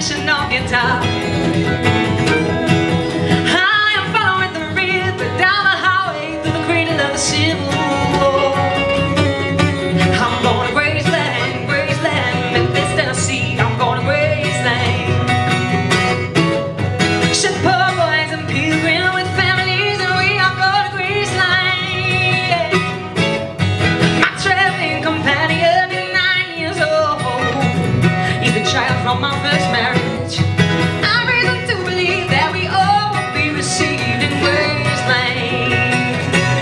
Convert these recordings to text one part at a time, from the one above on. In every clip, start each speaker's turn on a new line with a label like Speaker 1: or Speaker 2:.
Speaker 1: professional guitar. I am following the river down the highway through the cradle of the Civil War. I'm going to Graceland, Graceland, Memphis, Tennessee. I'm going to Graceland. Ship poor boys and pilgrims with families, and we are going to Graceland. My traveling companion is 9 years old. He's the child from my first marriage. I've reason to believe that we all will be received in Graceland.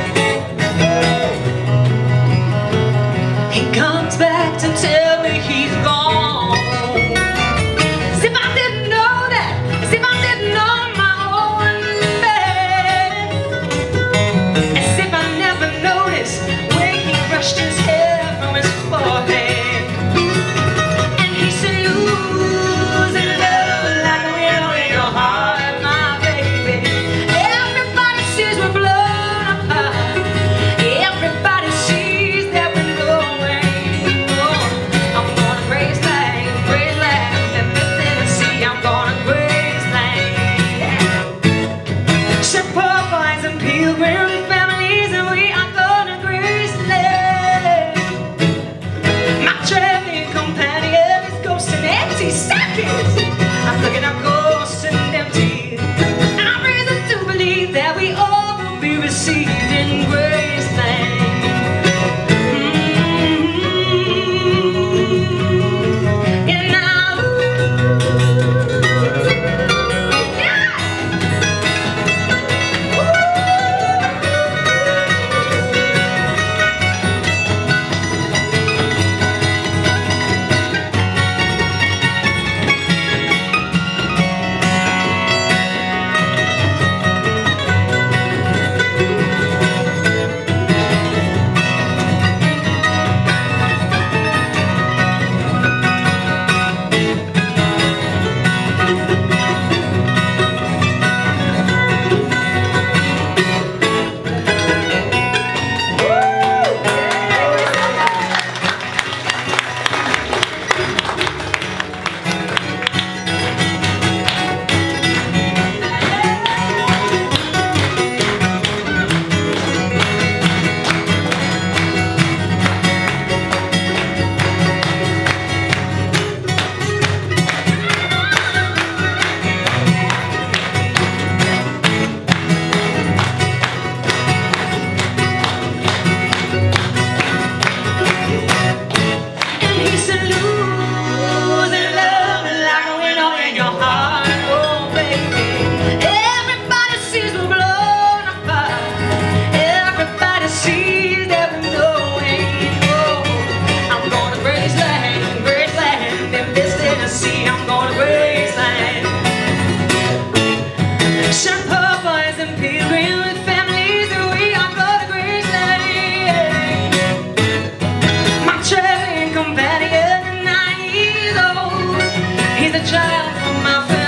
Speaker 1: He comes back to tell me he's gone. As if I didn't know that, as if I didn't know my own bed, as if I never noticed when he brushed his hair from his forehead. And he said, losing love like a widow in your heart, my baby. Everybody sees we're blown apart. Everybody sees that we're going. I'm going to Graceland, Graceland, Memphis, Tennessee. I'm going to Graceland. Ship poor boys and pilgrims and families, and we are going to Graceland. My traveling companion is ghosts and empty seconds. I'm looking at ghosts and empty. I've reason to believe that we all will be received in Graceland. And now, child from my